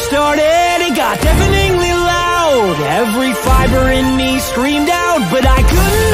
started, it got deafeningly loud. Every fiber in me screamed out, but I couldn't